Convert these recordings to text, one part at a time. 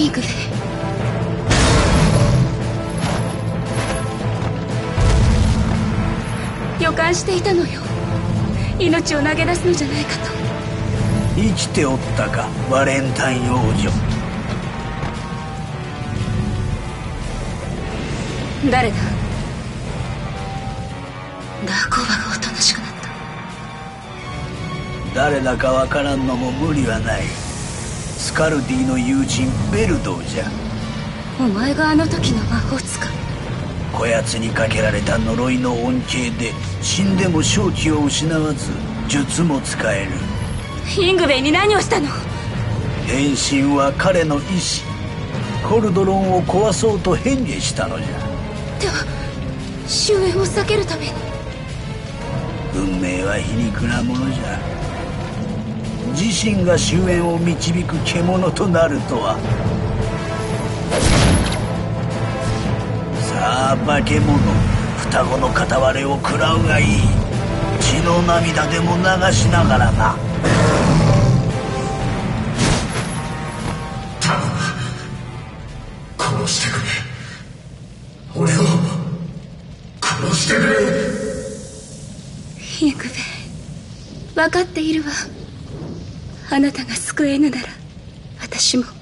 イグウェイ。予感していたのよ。命を投げ出すのじゃないかと。 生きておったか、バレンタイン王女。 誰だ？ダーコーバがおとなしくなった。 誰だかわからんのも無理はない。スカルディの友人ベルドーじゃ。 お前があの時の魔法使い？ こやつにかけられた呪いの恩恵で死んでも正気を失わず術も使える。 イングウェイに何をしたの？ 変身は彼の意志。コルドロンを壊そうと変化したのじゃ。 では終焉を避けるために？ 運命は皮肉なものじゃ。自身が終焉を導く獣となるとは。さあ化け物、双子の片割れを食らうがいい。血の涙でも流しながらな。 殺してくれ。俺を殺してくれ。 イングウェイ、分かっているわ。あなたが救えぬなら私も。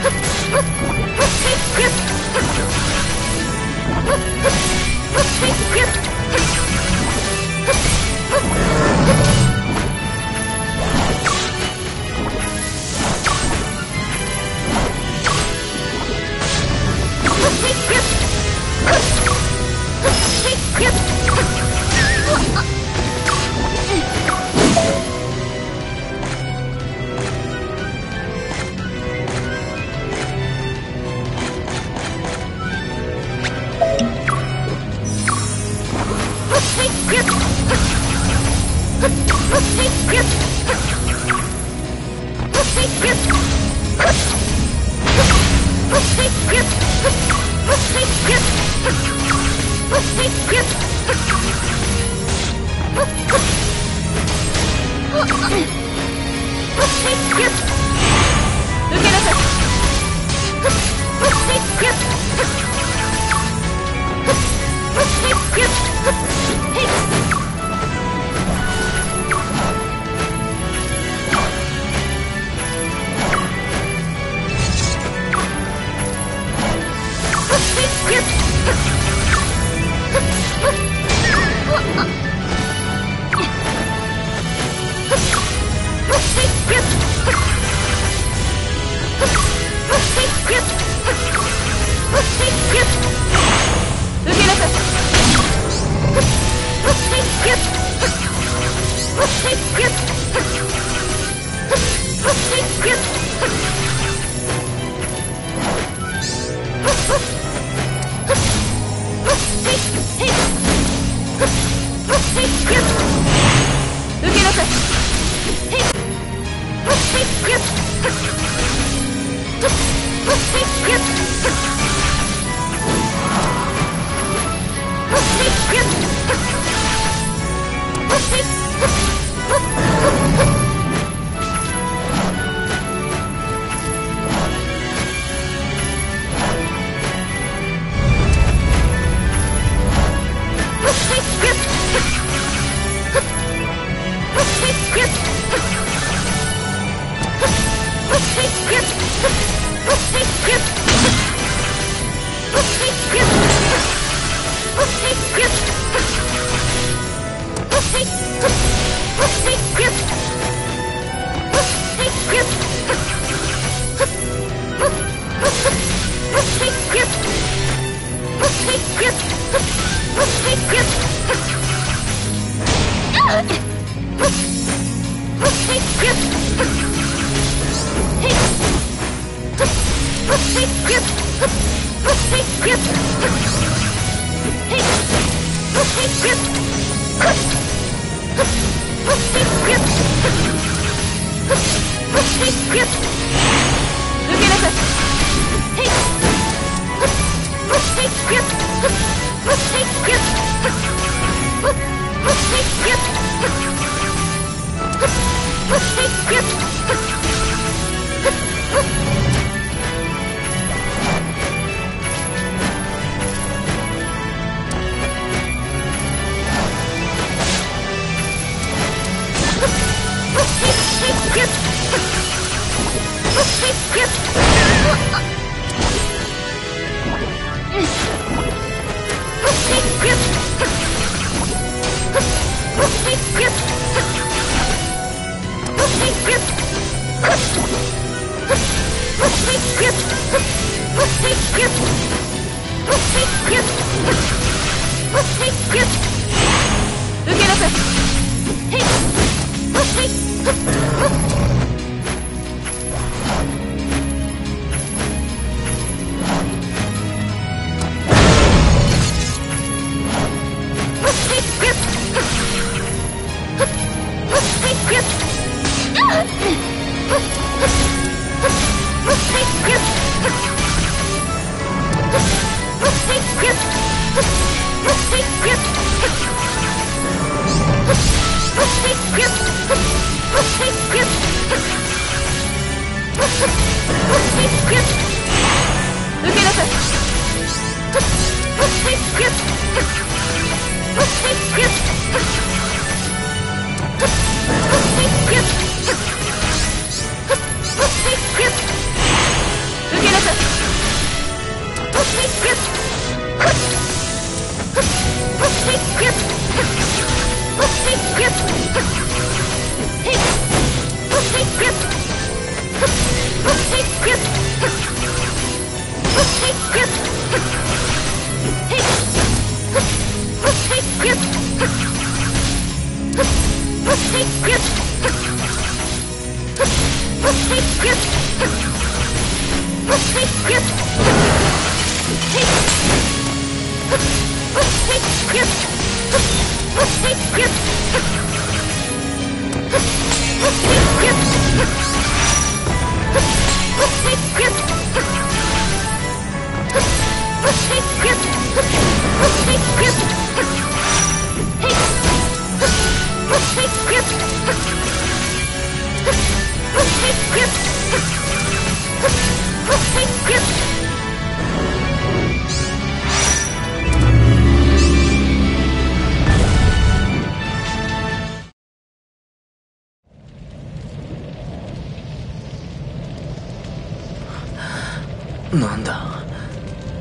Let's go!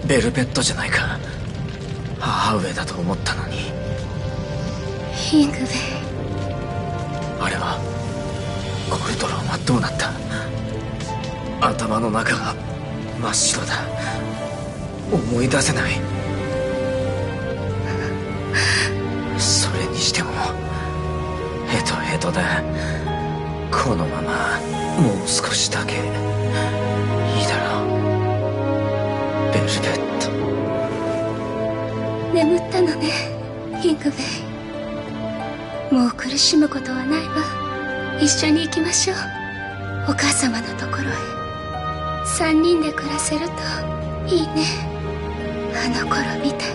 ベルベットじゃないか。母上だと思ったのに。 ヒングウェイ。 あれはゴルドロンはどうなった？頭の中が真っ白だ。思い出せない。それにしてもヘトヘトだ。このままもう少しだけいいだろう。ベルベット。 眠ったのね、ヒングウェイ。もう苦しむことはないわ。一緒に行きましょう、お母様のところへ。3人で暮らせるといいね、あの頃みたい。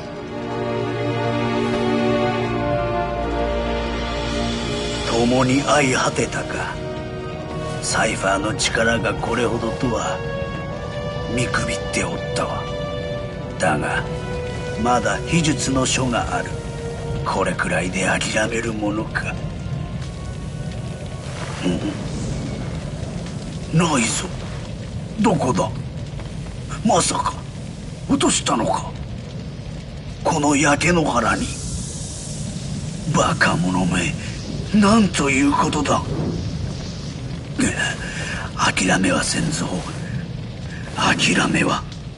共に相果てたか。サイファーの力がこれほどとは見くびっておったわ。だがまだ秘術の書がある。これくらいで諦めるものか。ないぞ。どこだ。まさか落としたのか、この焼け野原に。バカ者め、なんということだ。諦めはせんぞ。諦めは。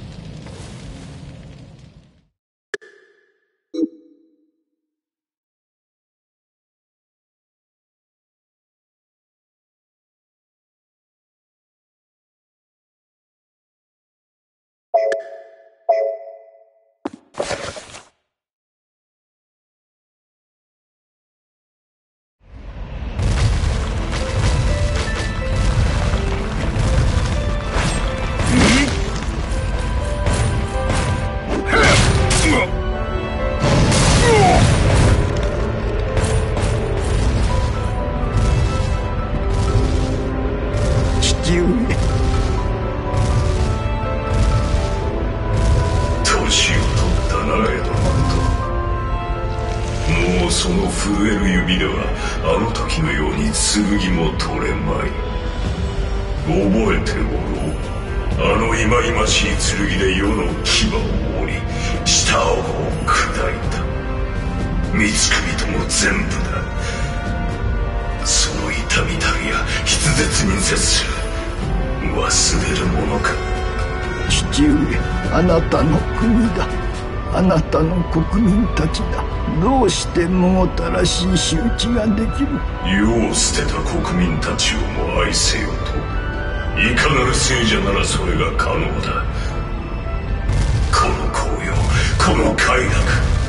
その震える指ではあの時のように剣も取れまい。覚えておろう。あの忌々しい剣で世の牙を折り舌を砕いた。三つ首とも全部だ。その痛みたるや筆舌に絶する。忘れるものか。 父上、あなたの国だ。あなたの国民たちだ。どうしてむごたらしい仕打ちができる。 世を捨てた国民たちをも愛せよと。いかなる聖者ならそれが可能だ。この紅葉、この快楽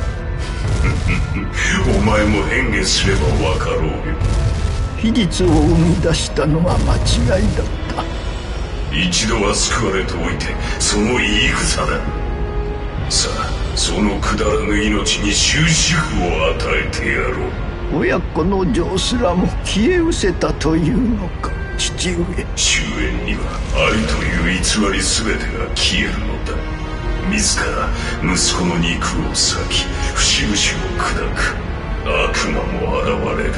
お前も変化すれば分かろうよ。 秘術を生み出したのは間違いだった。 一度は救われておいてその言い草だ。さあそのくだらぬ命に終止符を与えてやろう。 親子の情すらも消え失せたというのか、父上。 終焉にはありという偽り全てが消えるのだ。自ら息子の肉を裂き節々を砕く悪魔も現れる。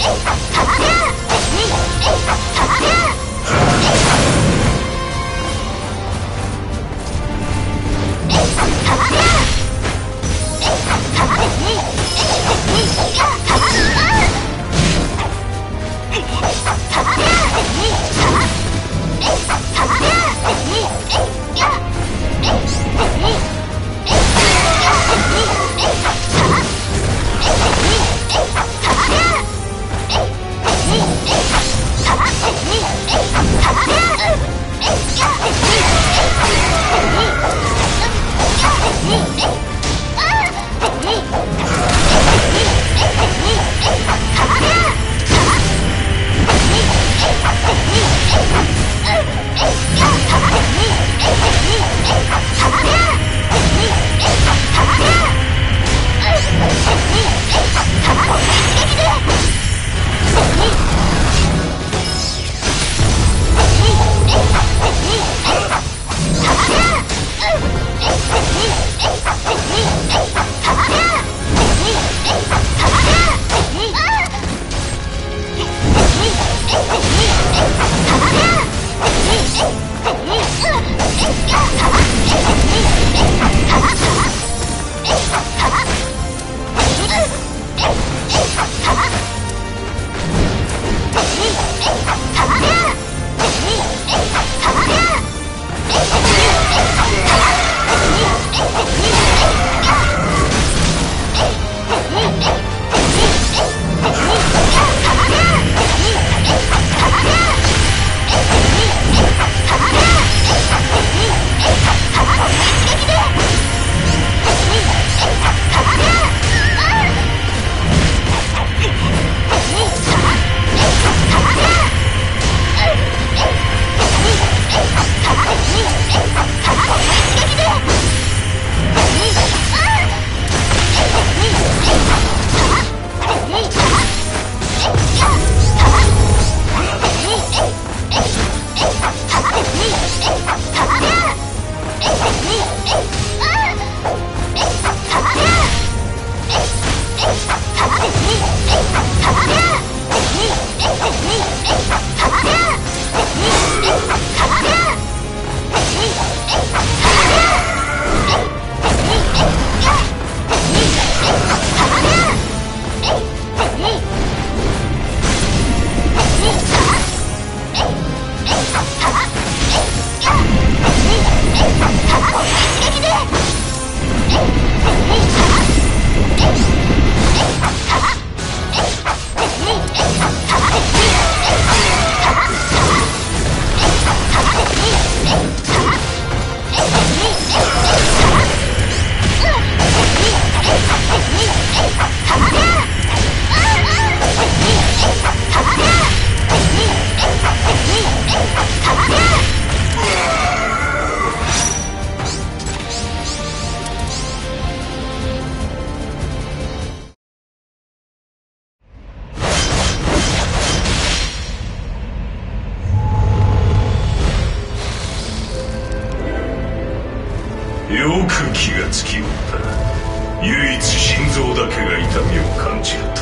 よく気がつきおった。唯一心臓だけが痛みを感じると。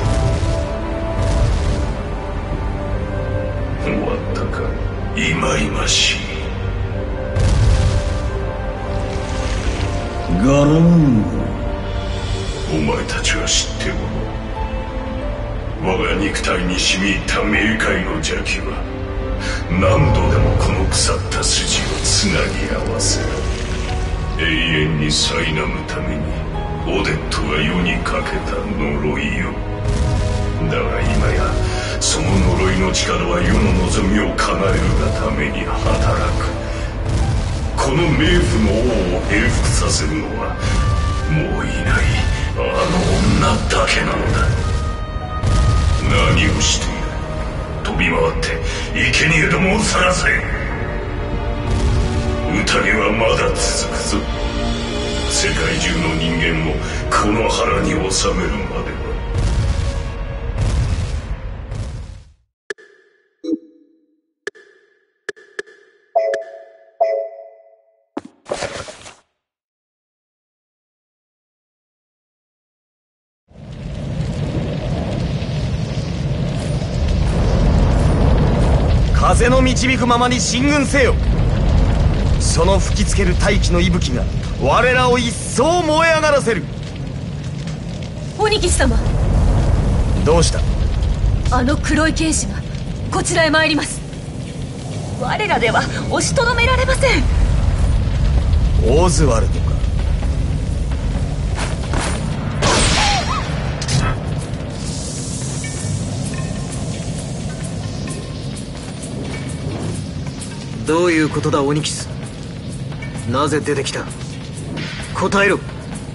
終わったか、いまいましい。 ガロンゴ、 お前たちは知っておろう。我が肉体に染み入った冥界の邪気は何度でもこの腐った筋をつなぎ合わせる。永遠に苛むためにオデットが世にかけた呪いよ。だが今やその呪いの力は世の望みを叶えるがために働く。この冥府の王を平服させるのはもういないあの女だけなのだ。何をしている。飛び回って生贄どもを探せ。宴はまだ続くぞ。世界中の人間をこの腹に収めるまでは。 風の導くままに進軍せよ。その吹きつける大気の息吹が我らを一層燃え上がらせる。 鬼騎士様、 どうした？ あの黒い剣士がこちらへ参ります。我らでは押しとどめられません。 オズワルドか。どういうことだオニキス。なぜ出てきた？答えろ。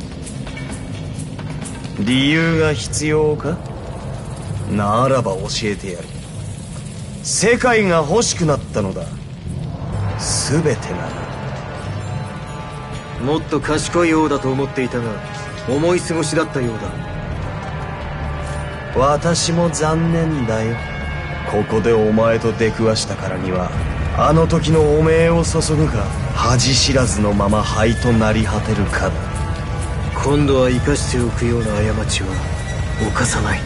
理由が必要か？ならば教えてやる。世界が欲しくなったのだ。全てなら。もっと賢いようだと思っていたが思い過ごしだったようだ。私も残念だよ。ここでお前と出くわしたからにはあの時の汚名を注ぐか恥知らずのまま灰となり果てるかだ。今度は生かしておくような過ちは犯さない。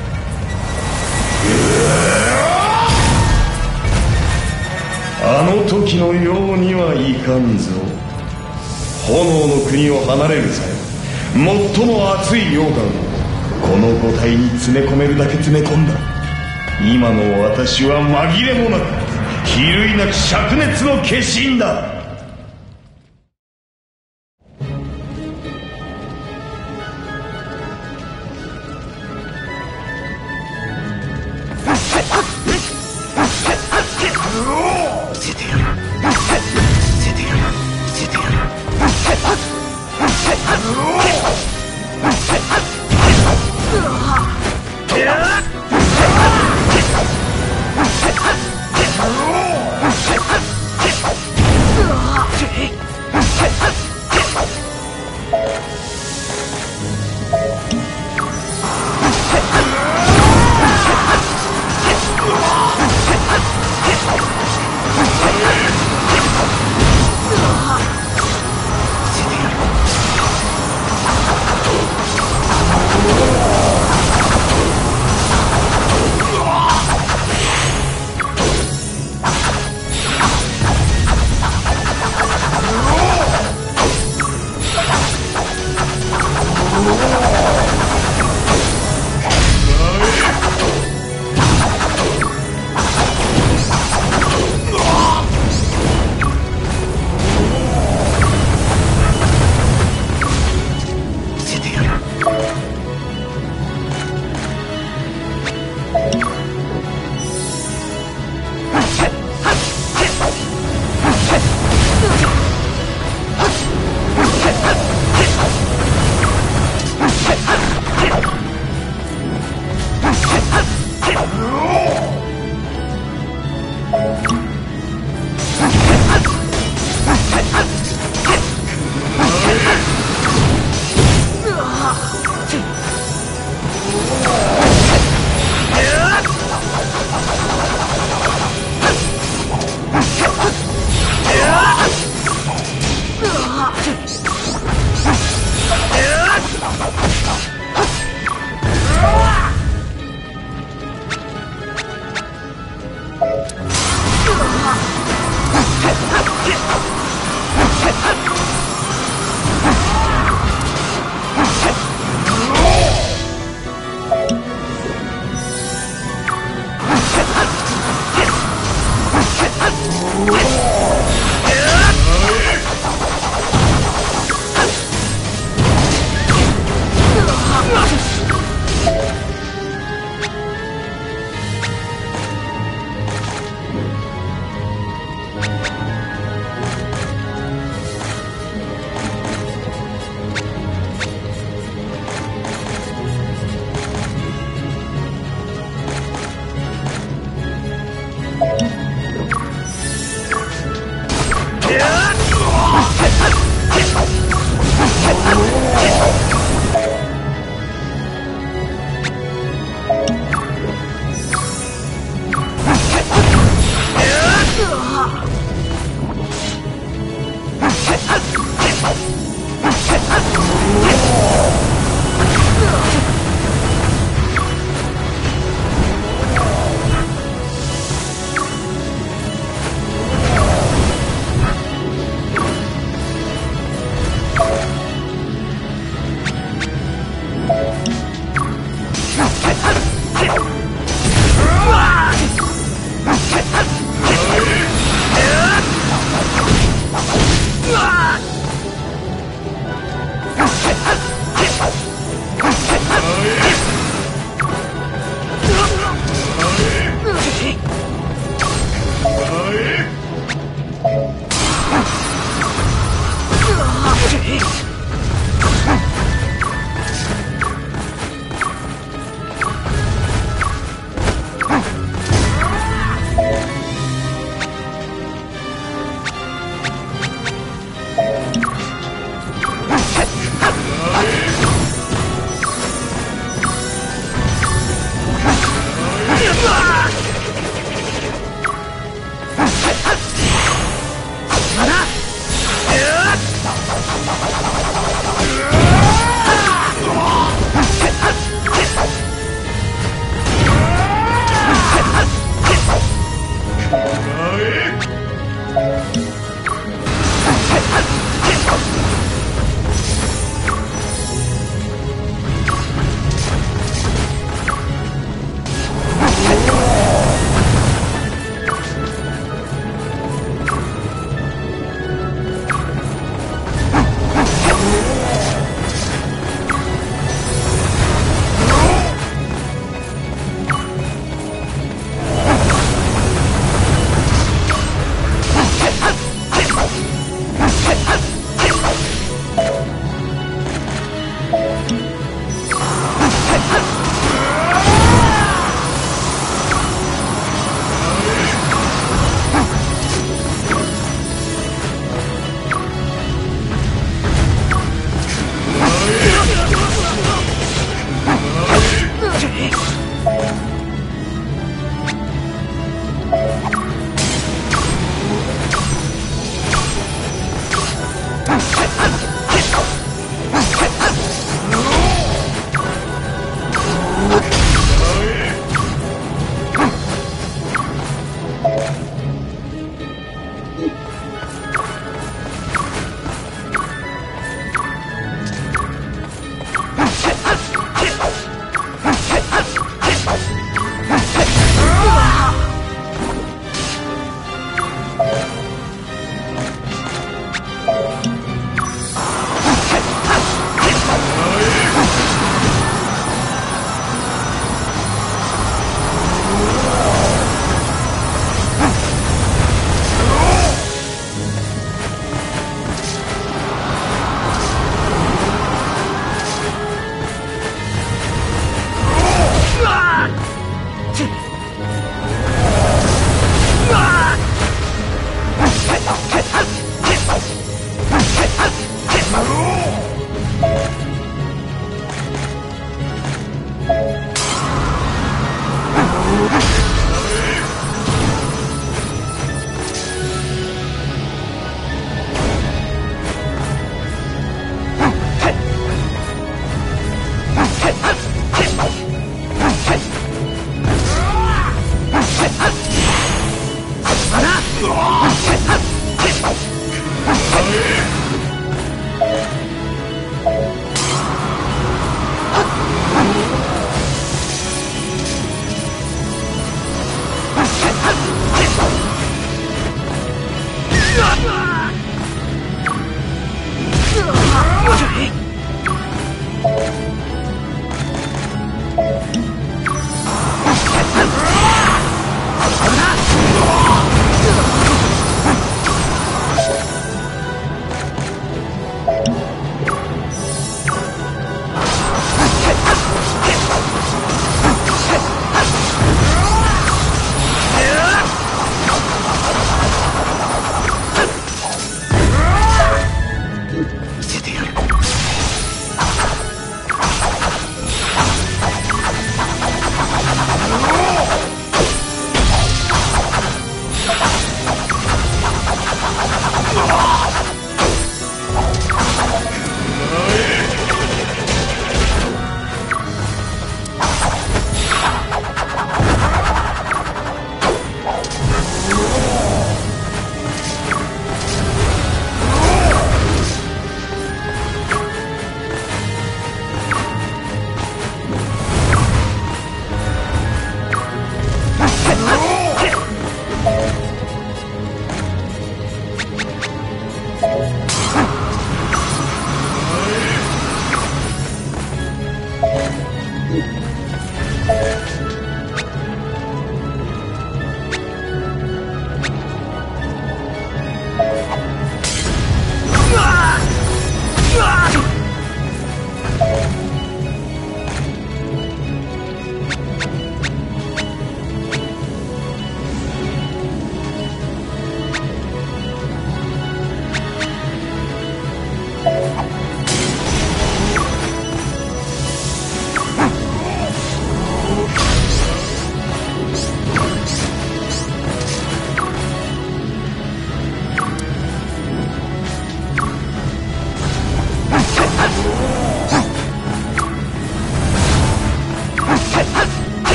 あの時のようにはいかんぞ。炎の国を離れる際最も熱い溶岩をこの五体に詰め込めるだけ詰め込んだ。今の私は紛れもなく比類なく灼熱の化身だ。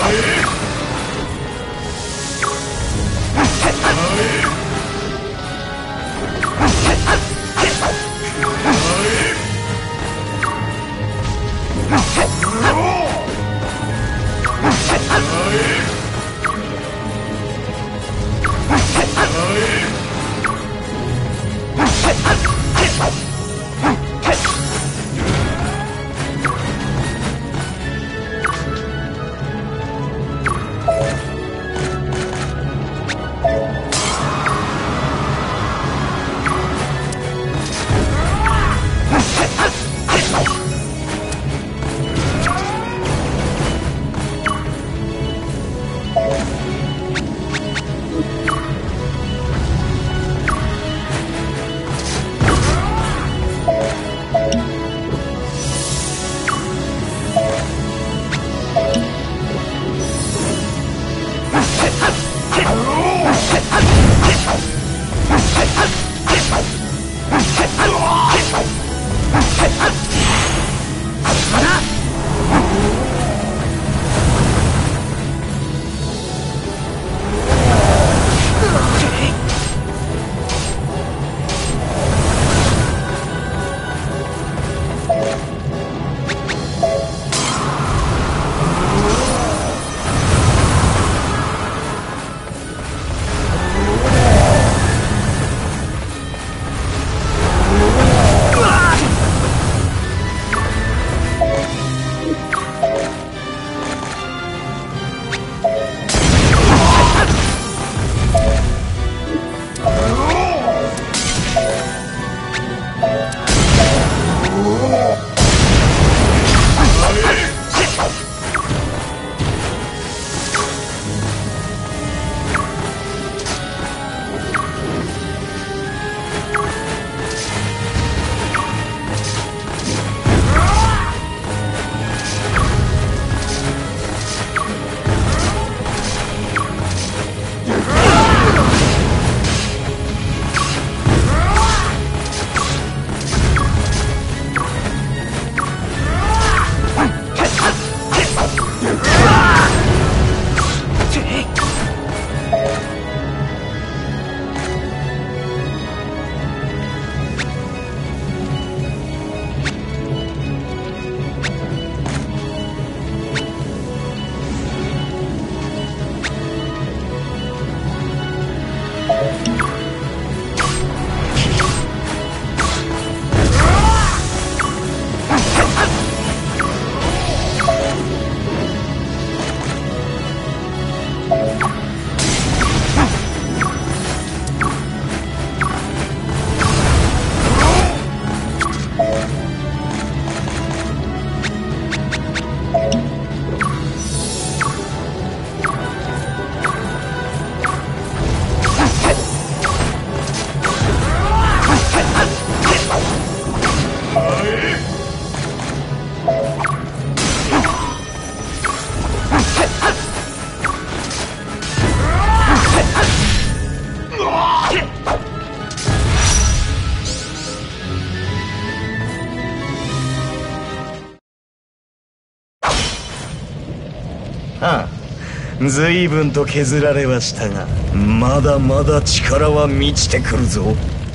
随分と削られはしたが、まだまだ力は満ちてくるぞ。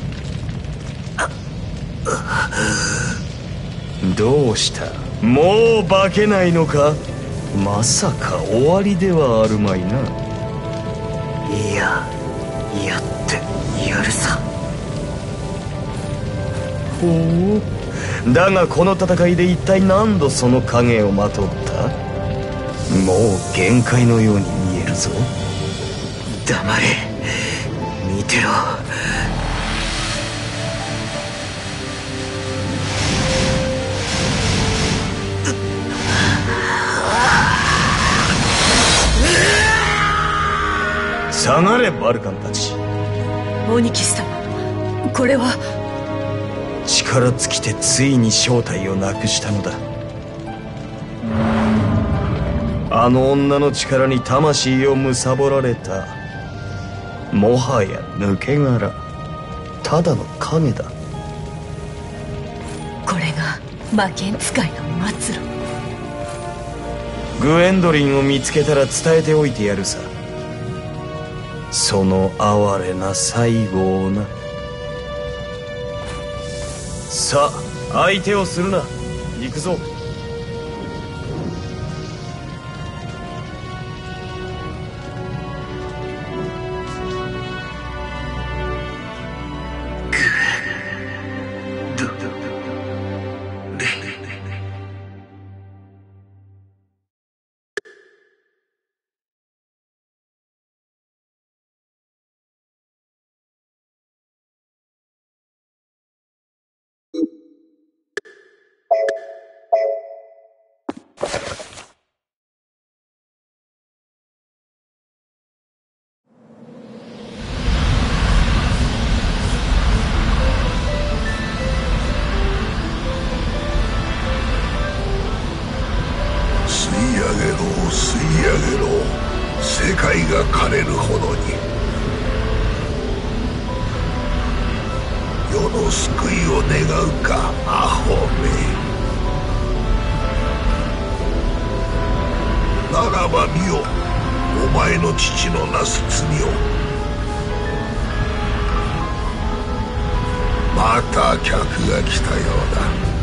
どうした？もう化けないのか？まさか終わりではあるまいな。 いや、やってやるさ。 ほう。だがこの戦いで一体何度その影をまとった？もう限界のように見えるぞ。 黙れ、見てろ。 下がれバルカンたち。 鬼騎士様、これは。 力尽きてついに正体をなくしたのだ。あの女の力に魂を貪られた、もはや抜け殻、ただの影だ。 これが魔剣使いの末路。 グエンドリンを見つけたら伝えておいてやるさ。その哀れな最後をな。さあ相手をするな。行くぞ。 世界が枯れるほどに世の救いを願うか、アホめ。ならば見よ、お前の父のなす罪を。また客が来たようだ。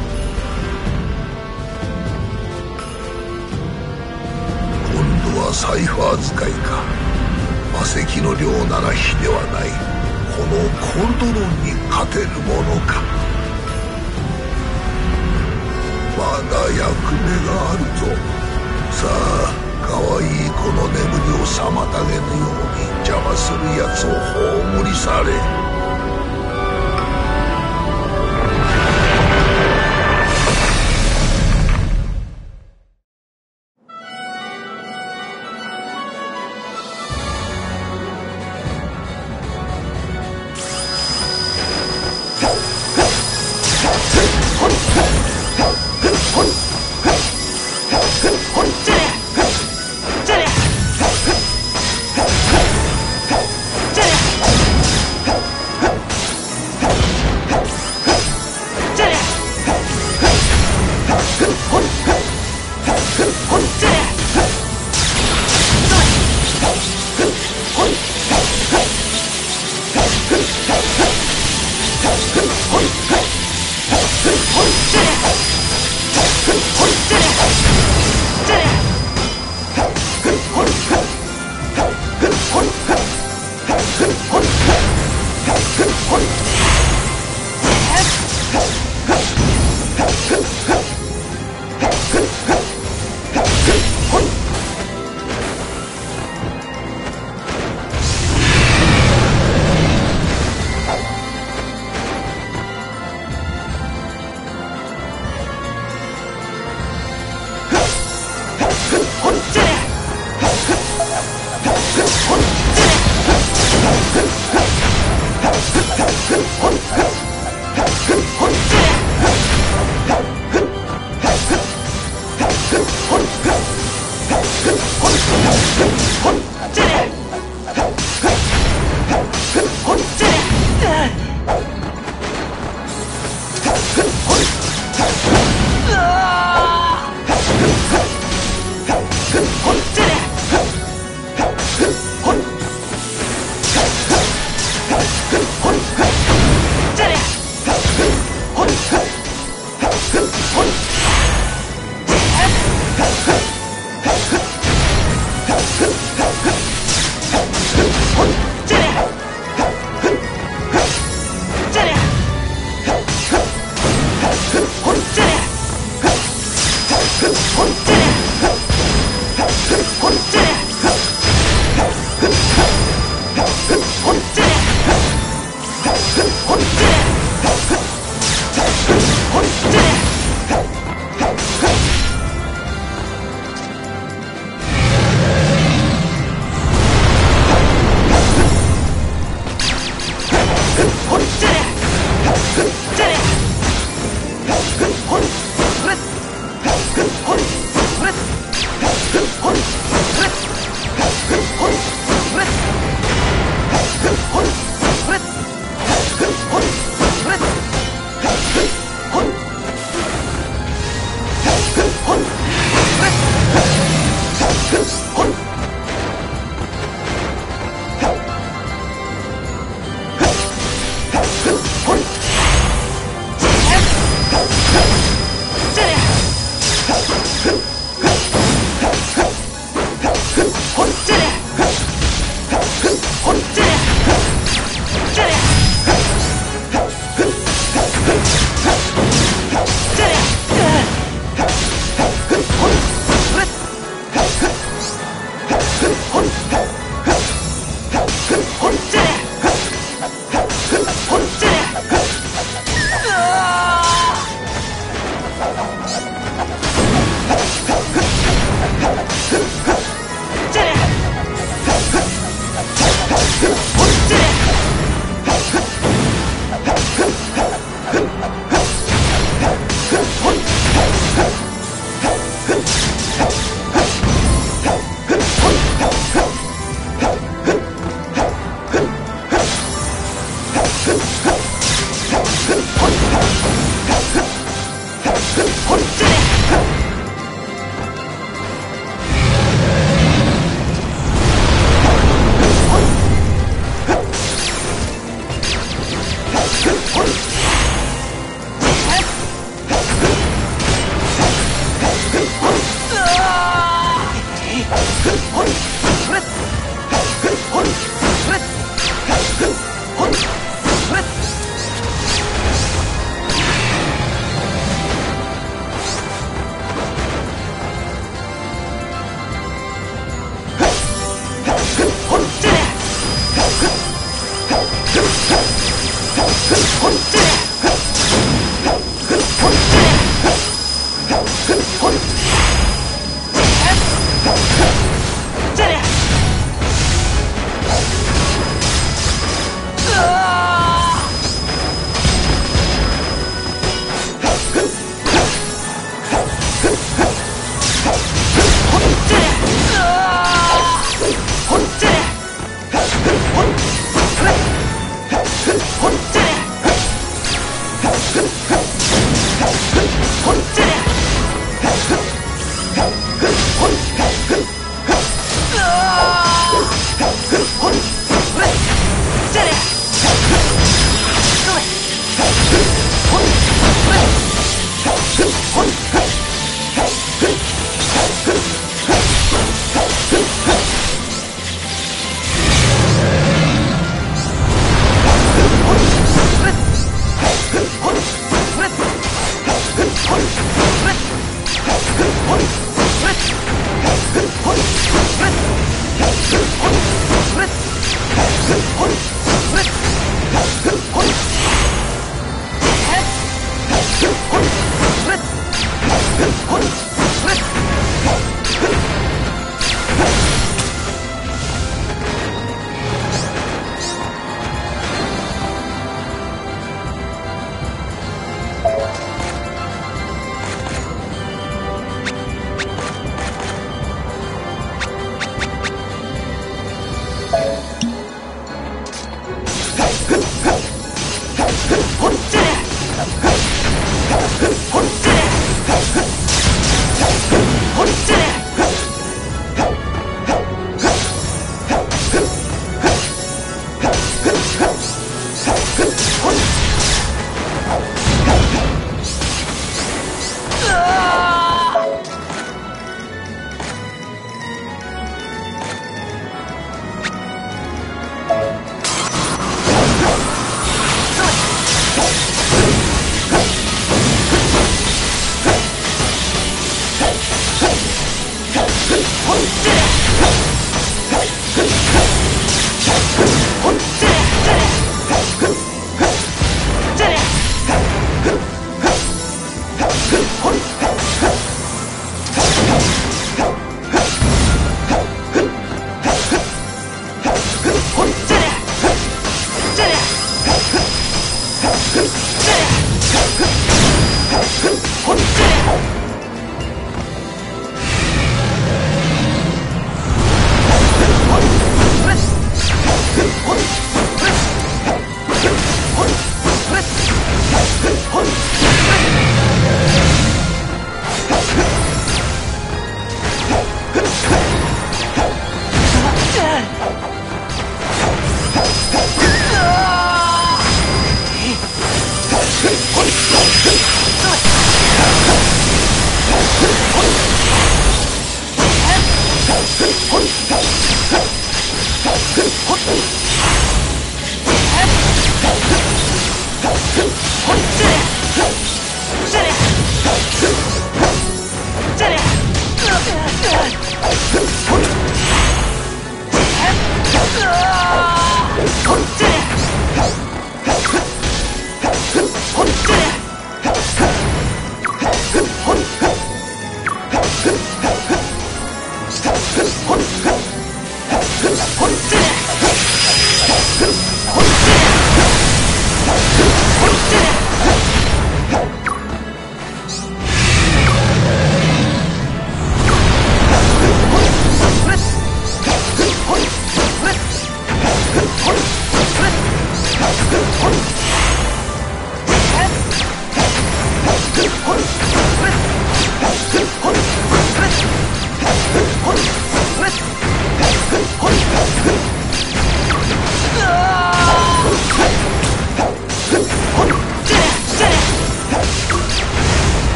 サイファー使いか。魔石の量なら比ではない。このコルドロンに勝てるものか。まだ役目があるぞ。さあ、かわいいこの眠りを妨げぬように邪魔するやつを葬り去れ。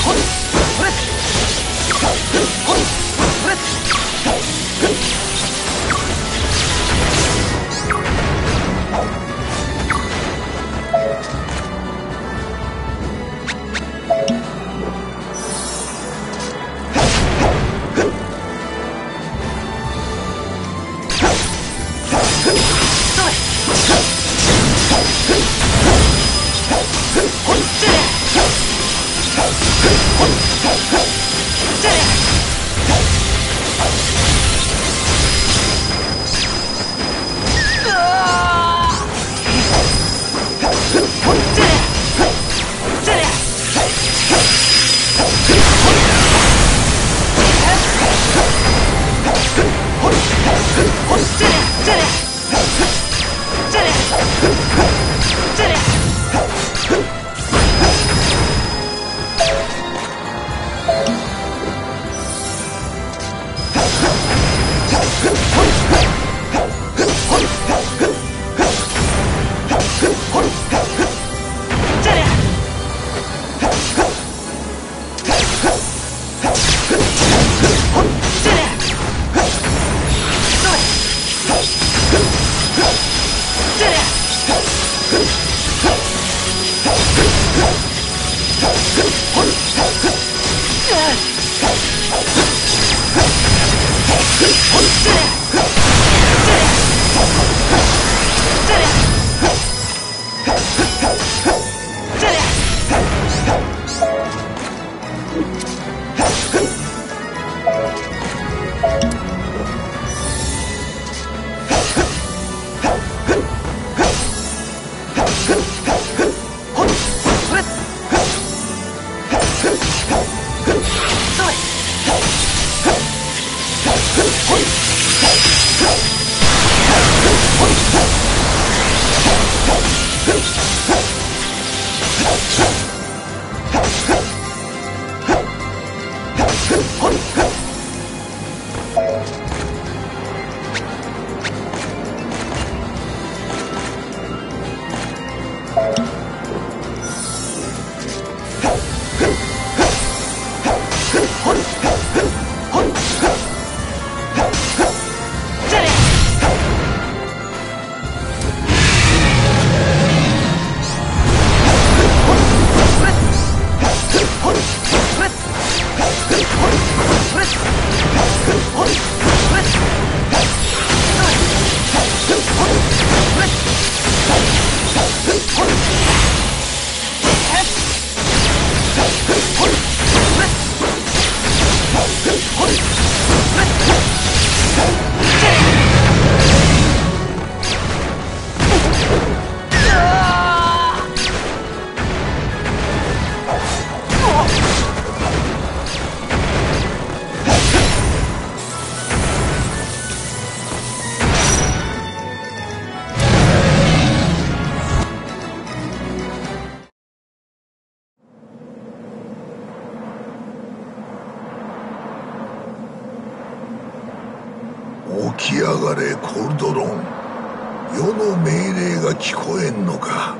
起き上がれコルドロン。世の命令が聞こえんのか。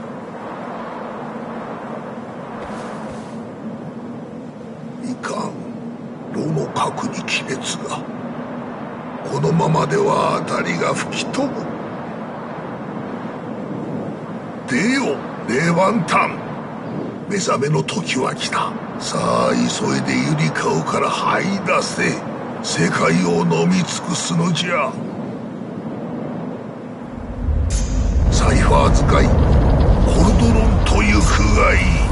いかん、炉の核に亀裂が。このままでは辺りが吹き飛ぶ。出よレワンタン、目覚めの時は来た。さあ急いでゆりかごから這い出せ。世界を飲み尽くすのじゃ。サイファー使いコルドロンというくがいい。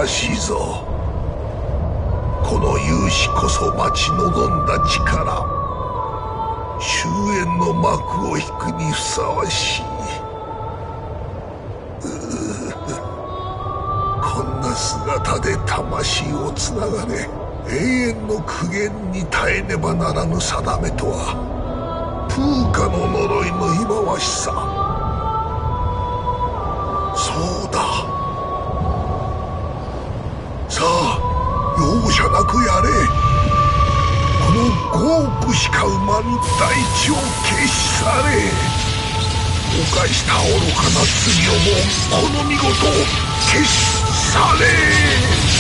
しいぞ。この勇士こそ待ち望んだ力、終焉の幕を引くにふさわしい。こんな姿で魂をつながれ、永遠の苦言に耐えねばならぬ定めとは、プーカの呪いの忌まわしさ。そうだ。さあ、容赦なくやれ。この5億しか生まぬ大地を消し去れ。犯した愚かな罪をもこの見事消し去れ。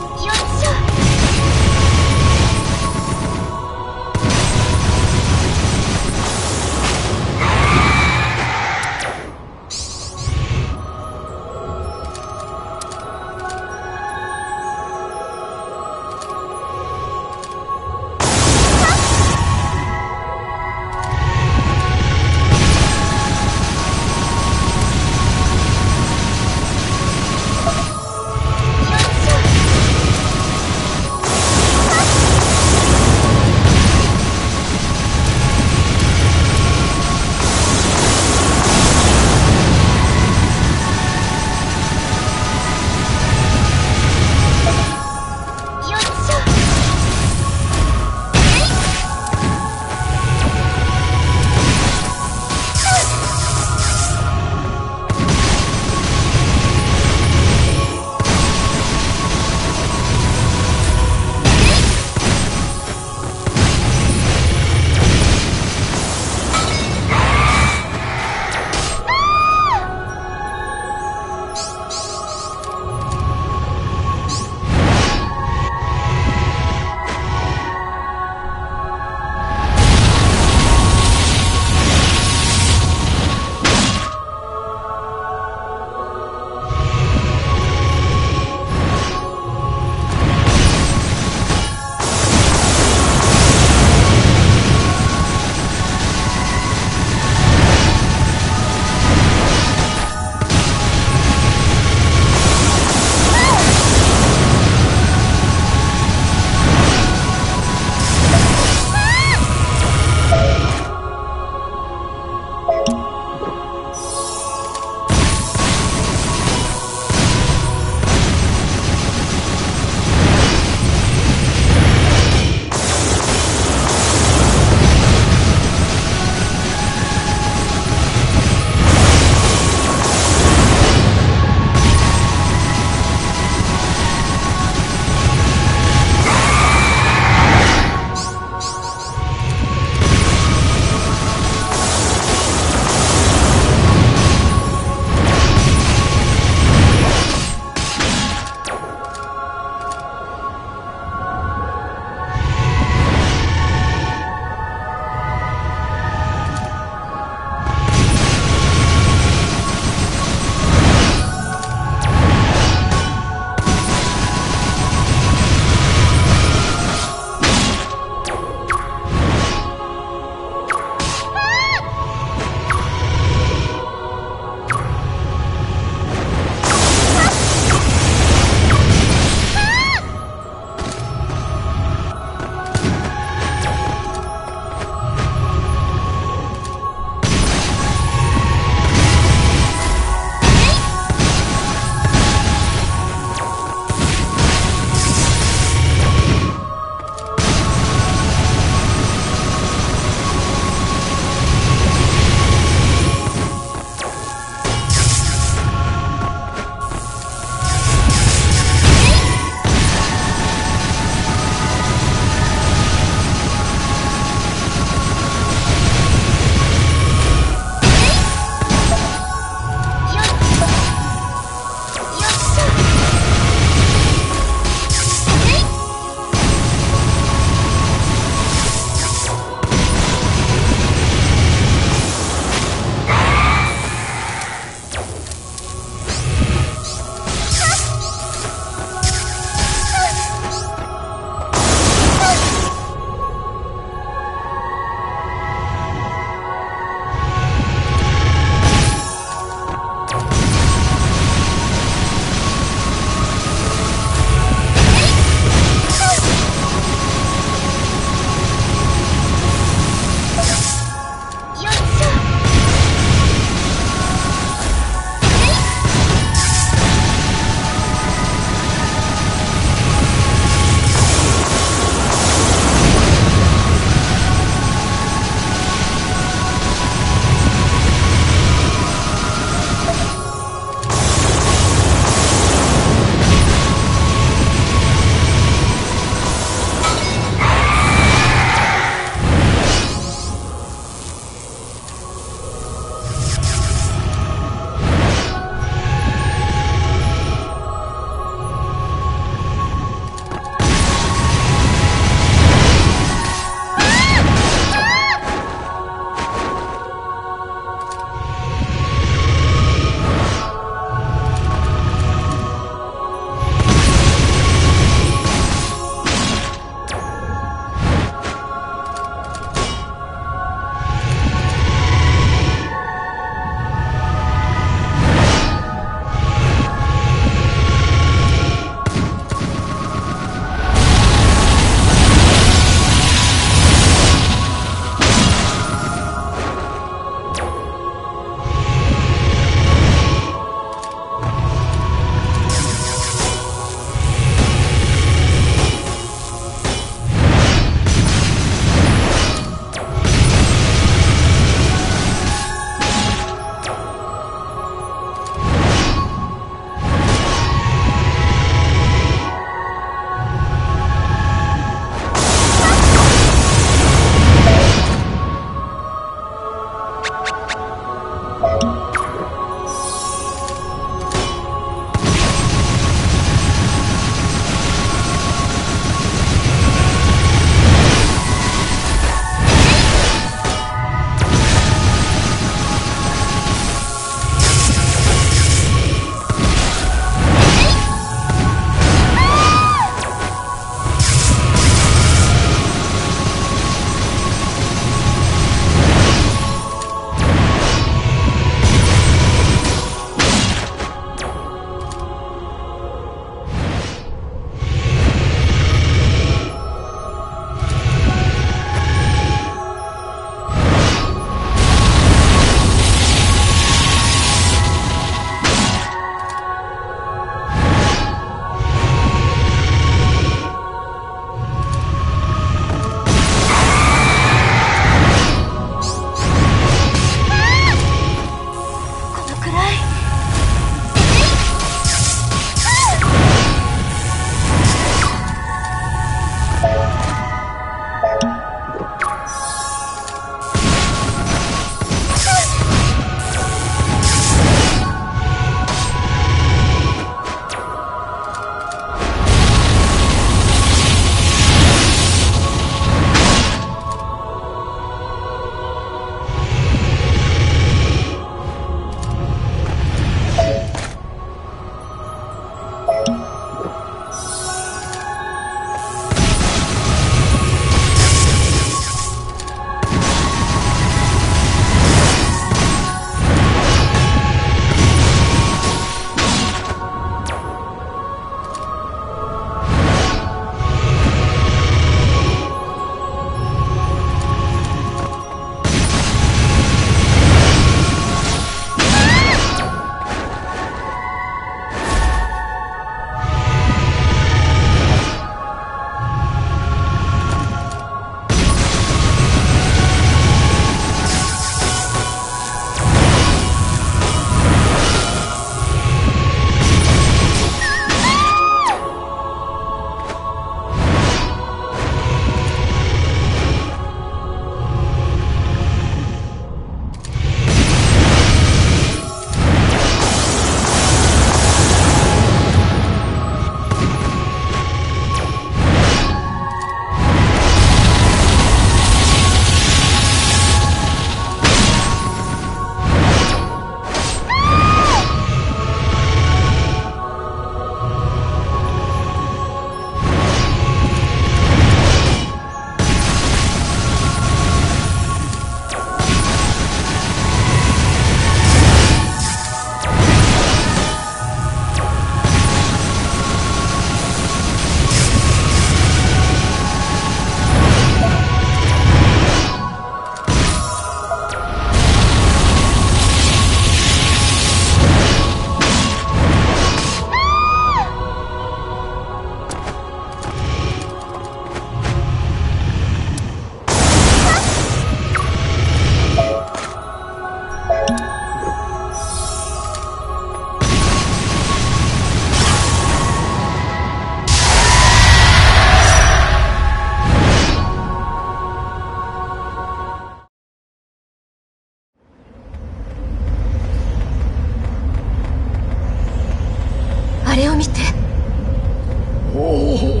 見て。 おお、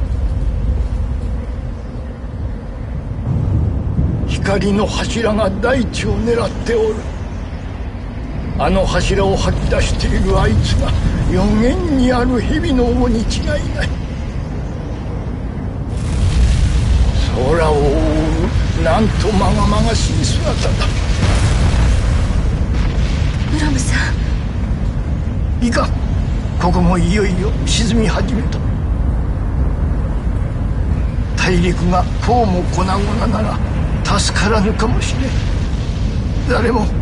光の柱が大地を狙っておる。あの柱を吐き出しているあいつが予言にある蛇の王に違いない。空を覆うなんとまがまがしい姿だ。 ムロムさん。 いかん、ここもいよいよ沈み始めた。大陸がこうも粉々なら助からぬかもしれん。誰も、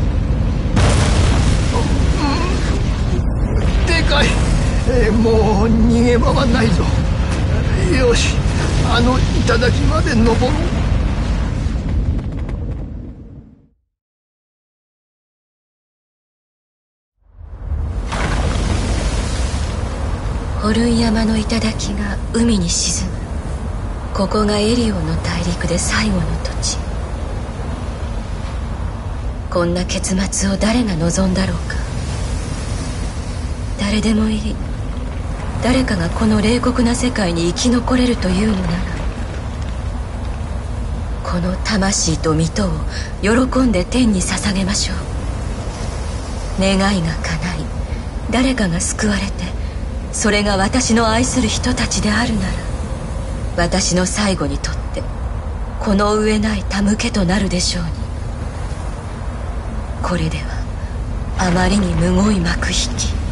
でかい、もう逃げ場はないぞ。よし、あの頂まで登ろう。 ホルン山の頂が海に沈む。ここがエリオンの大陸で最後の土地。こんな結末を誰が望んだろうか。誰でもいい。誰かがこの冷酷な世界に生き残れるというのなら、この魂と御とを喜んで天に捧げましょう。願いが叶い、誰かが救われて、それが私の愛する人たちであるなら、私の最後にとってこの上ない手向けとなるでしょうに。これではあまりにむごい幕引き。